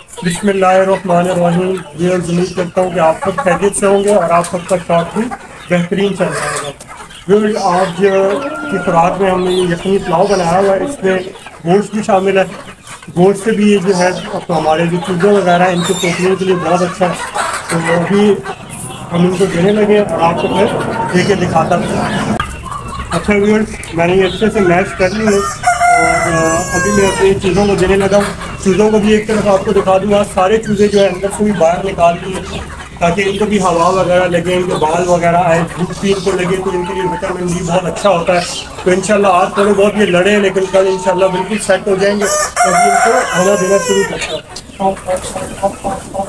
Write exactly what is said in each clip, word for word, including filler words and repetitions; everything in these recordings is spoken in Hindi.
बिस्मिल्लाहिर्रहमानिर्रहीम। ये उम्मीद करता हूँ कि आप सब खैरियत से होंगे और आप सबका शौक भी बेहतरीन चल रहा होगा। व्यूअर्स, आज की खुराक में हमने ये यखनी पुलाव बनाया हुआ है। इसमें गोश्त भी शामिल है। गोश्त से भी ये जो है तो हमारे जो चूज़े वगैरह हैं इनको पोषण के लिए बहुत अच्छा है। तो अभी हम इनको देने लगे और आपको फिर दे के दिखाता हूँ। अच्छा व्यूअर्स, मैंने ये अच्छे से मैश कर ली है और अभी मैं अपनी चीज़ों को देने लगा हूँ। चूज़ों को भी एक तरफ आपको दिखा दूँगा। सारे चूज़े जो है अंदर से भी बाहर निकाल दिए ताकि इनको भी हवा वगैरह लगे, इनके बाल वगैरह आए, धूप भी इनको लगे तो इनके लिए विटामिन डी बहुत अच्छा होता है। तो इंशाल्लाह आज थोड़े बहुत ये लड़े हैं लेकिन कल इंशाल्लाह बिल्कुल सेट हो जाएंगे। तो अभी इनको खाना देना शुरू करता हूँ।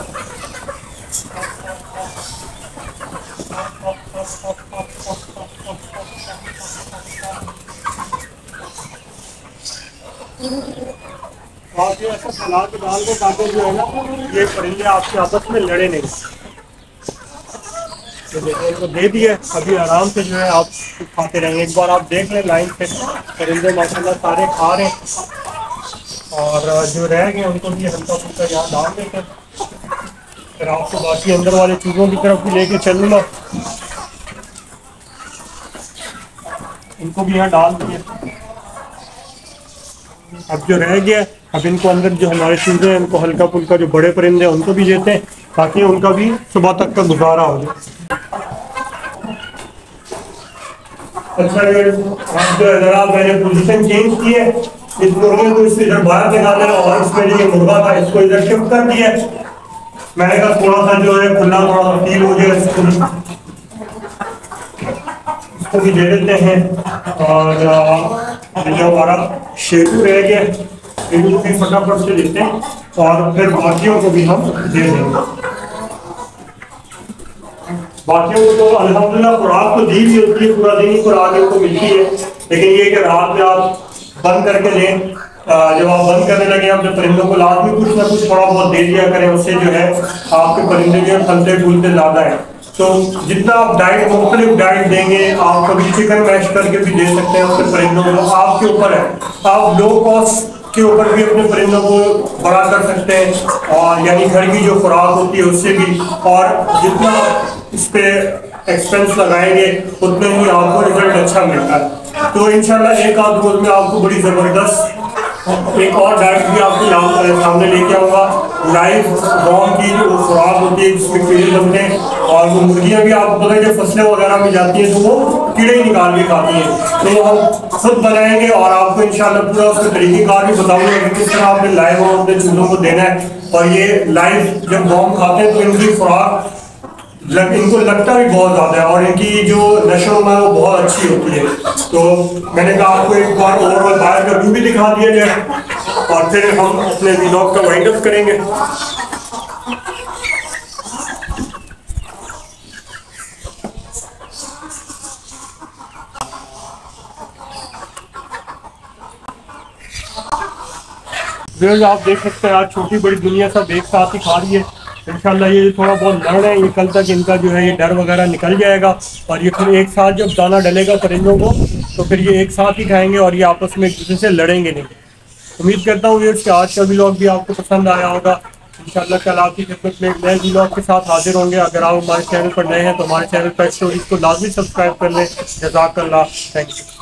आप ये ऐसा सलाद के डाल के ताकि जो है ना ये परिंदे आपके आपस में लड़े नहीं। तो देखो इनको दे दिए, अभी आराम से जो है आप खाते रहेंगे। एक बार आप देख लें लाइन से परिंदे माशाल्लाह सारे खा रहे हैं और जो रह गए उनको भी हल्का फुल्का यहाँ डाल देते हैं। फिर आपको बाकी अंदर वाले चीज़ों की तरफ भी लेके चलूँगा। इनको भी यहाँ डाल दिए। अब जो रह गया अब इनको अंदर जो हमारे चूजे हैं इनको हल्का फुल्का जो बड़े परिंदे हैं उनको भी देते हैं ताकि उनका भी सुबह तक का गुजारा हो जाए। अच्छा अब जो जरा मैंने पोजीशन चेंज की है, इस मुर्गे को इससे इधर बाहर निकाला और इसमें जो मुर्गा था इसको इधर शिफ्ट कर दिया। मैंने कहा थोड़ा सा जो है खुला थोड़ा फील हो जाए, इसको इसको भी दे देते हैं। और जो हमारा शेरू रह गया शेरू भी फटाफट से देते हैं और फिर बाकियों को भी हम दे देंगे। बाकियों को तो अल्हम्दुलिल्लाह खुराक तो दी भी होती है, पूरा दिन ही खुराक इनको मिलती है। लेकिन ये कि रात में आप बंद करके दें, जब आप बंद करने लगे अपने परिंदों को लाजमी कुछ ना कुछ थोड़ा बहुत दे दिया करें। उससे जो है आपके परिंदे जो फलते फूलते ज़्यादा है। तो जितना आप डाइट मुख्तलिफ डाइट देंगे, आप कभी चिकन मैश करके भी दे सकते हैं अपने परिंदों को, आपके ऊपर है। आप लो कॉस्ट के ऊपर भी अपने परिंदों को बड़ा कर सकते हैं और यानी घर की जो खुराक होती है उससे भी। और जितना इस पे एक्सपेंस लगाएंगे उतने ही आपको रिजल्ट अच्छा मिलता है। तो इंशाल्लाह एक आध रोज में आपको बड़ी ज़बरदस्त एक और डाइट भी आपके सामने लेके आऊँगा। लाइव गाँव की जो खुराक होती है जिसमें कीड़े बनते हैं और वो मुर्गियाँ भी आपको पता है जब फसलें वगैरह में जाती हैं तो वो कीड़े ही निकाल के खाती हैं। तो हम खुद बनाएंगे और आपको इंशाल्लाह पूरा उसका तरीक़ेकार भी बताऊँगा कि किस तरह आपने लाइव अपने चूज़ों को देना है। और ये लाइव जब गाँव खाते हैं तो इनकी खुराक लग, इनको लगता भी बहुत ज़्यादा है और इनकी जो नशो है वो बहुत अच्छी होती है। तो मैंने कहा आपको एक बार ओवरऑल बाहर का व्यू भी दिखा दिया जाए और फिर हम अपने व्लॉग का वाइंड अप करेंगे। आप देख सकते हैं आज छोटी बड़ी दुनिया सब एक साथ ही खा रही है। इंशाल्लाह ये थोड़ा बहुत लड़ रहे हैं, ये कल तक इनका जो है ये डर वगैरह निकल जाएगा और ये फिर एक साथ जब दाना डलेगा परिंदों को तो फिर ये एक साथ ही खाएंगे और ये आपस में एक दूसरे से लड़ेंगे नहीं। उम्मीद करता हूँ ये आज का व्लॉग भी आपको पसंद आया होगा। इंशाल्लाह कल आपकी खिदमत में एक नए व्लॉग के साथ हाजिर होंगे। अगर आप हमारे चैनल पर नए हैं तो हमारे चैनल पर स्टोरीज को लाजमी सब्सक्राइब कर लें। जज़ाकल्लाह, थैंक यू।